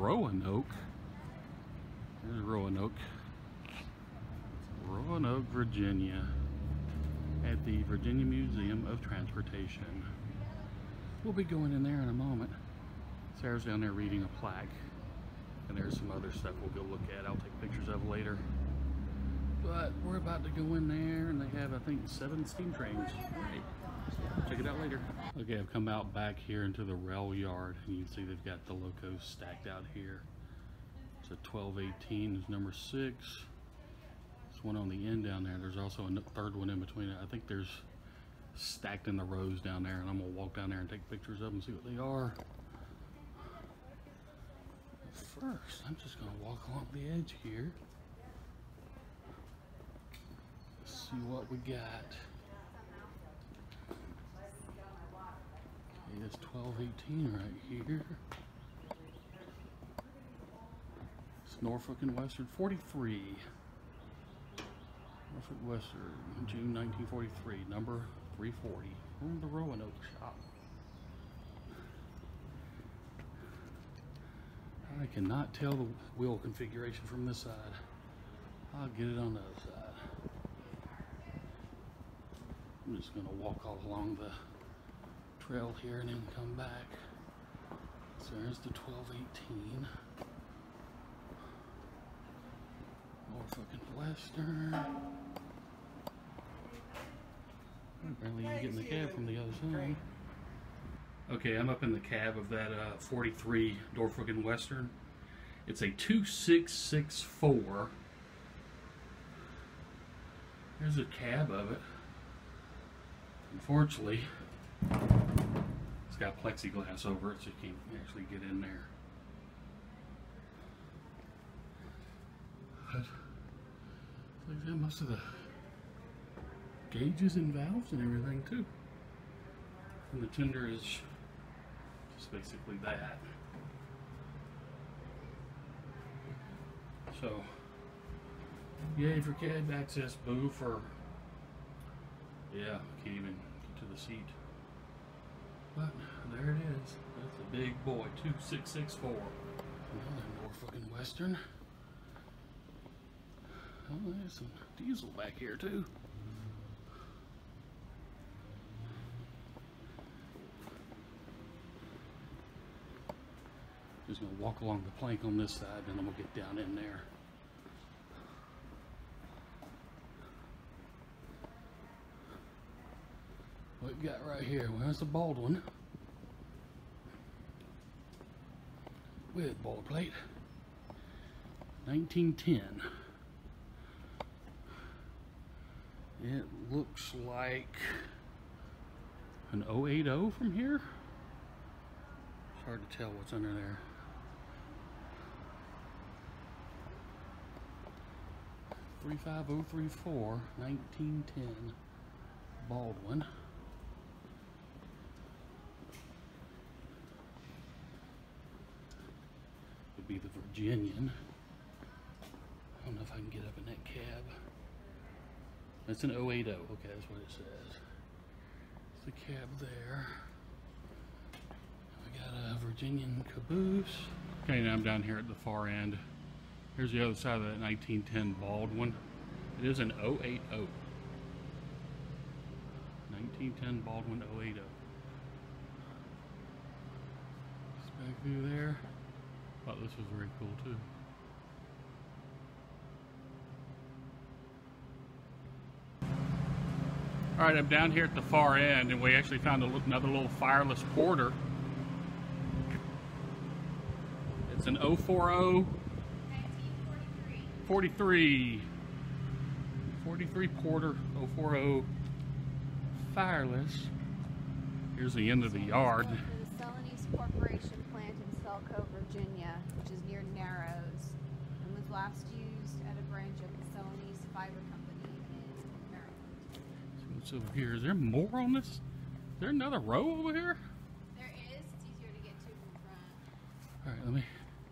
Roanoke. There's Roanoke. Roanoke, Virginia, at the Virginia Museum of Transportation. We'll be going in there in a moment. Sarah's down there reading a plaque, and there's some other stuff we'll go look at. I'll take pictures of later. But we're about to go in there, and they have, I think, 7 steam trains. Right. Check it out later. Okay, I've come out back here into the Railyard, and you can see they've got the locos stacked out here. It's a 1218 is number 6. There's one on the end down there. There's also a third one in between it. I think there's stacked in the rows down there, and I'm gonna walk down there and take pictures of them and see what they are. But first, I'm just gonna walk along the edge here. See what we got. Okay, it's 1218 right here. It's Norfolk and Western 43. Norfolk Western, June 1943, number 340. From the Roanoke shop. I cannot tell the wheel configuration from this side. I'll get it on the other side. I'm just going to walk all along the trail here and then come back. So there's the 1218. Norfolk and Western. Apparently you get in the cab from the other side. Okay, I'm up in the cab of that 43 Norfolk and Western. It's a 2664. There's a cab of it. Unfortunately, it's got plexiglass over it, so you can't actually get in there. But like that, most of the gauges and valves and everything too. And the tender is just basically that. So, yay for cab access, boo for, yeah, can't even get to the seat. But there it is. That's a big boy, 2664. Another Norfolk and Western. Oh, there's some diesel back here too. Just gonna walk along the plank on this side, and then we'll get down in there. What we got right here? Well, that's a Baldwin with boilerplate, 1910. It looks like an 080 from here. It's hard to tell what's under there. .35034, 1910 Baldwin. Would be the Virginian. I don't know if I can get up in that cab. That's an 080. Okay, that's what it says. It's the cab there. We got a Virginian caboose. Okay, now I'm down here at the far end. Here's the other side of that 1910 Baldwin. It is an 080. 1910 Baldwin 080. It's back through there. Thought this was very cool too. Alright, I'm down here at the far end, and we actually found another little fireless porter. It's an 040 43 Porter 040 fireless. Here's the end of the yard. The Celanese Corporation plant in Selco, Virginia, which is near Narrows, and was last used at a branch of the Celanese Fiber Company in Maryland. So what's over here? Is there more on this? Is there another row over here? There is. It's easier to get to from front. Alright, let me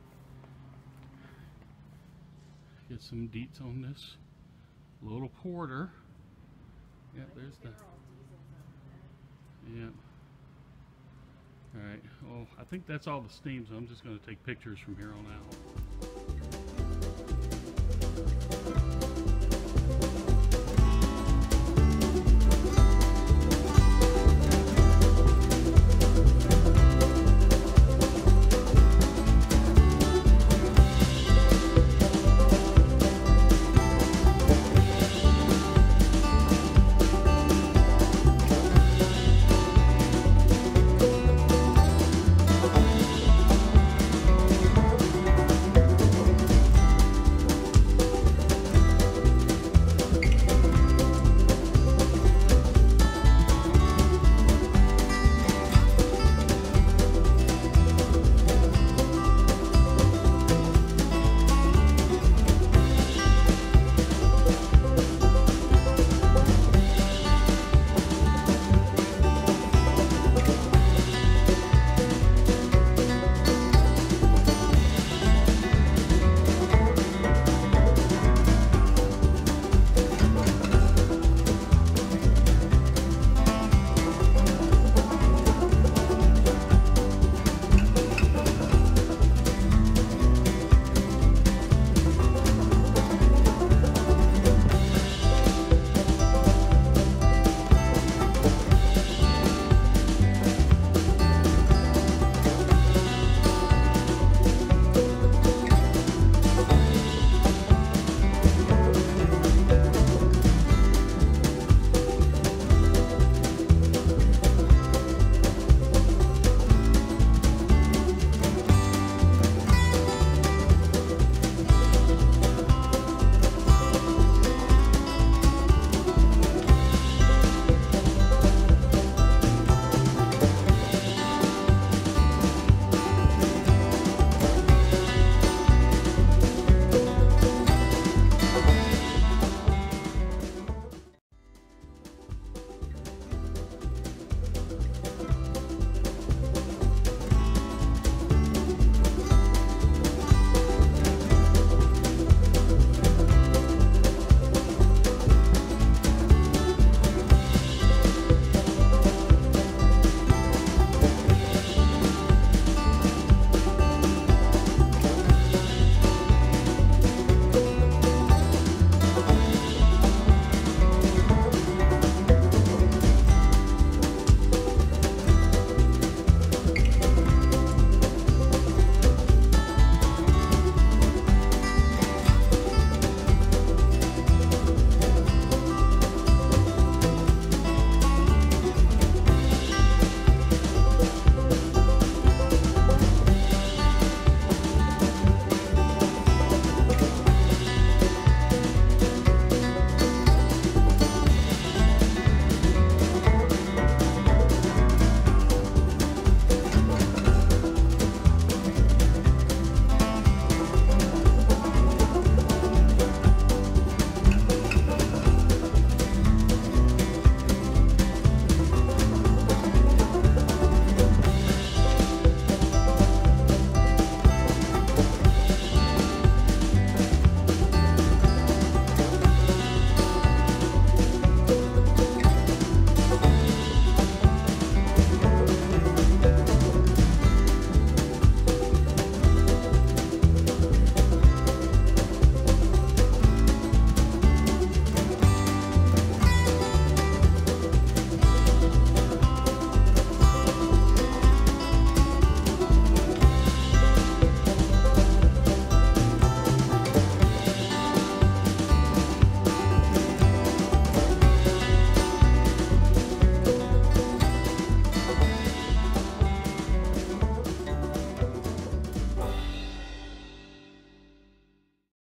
get some deets on this little porter. Yep, there's the. Yep. Alright, well, I think that's all the steam, so I'm just going to take pictures from here on out.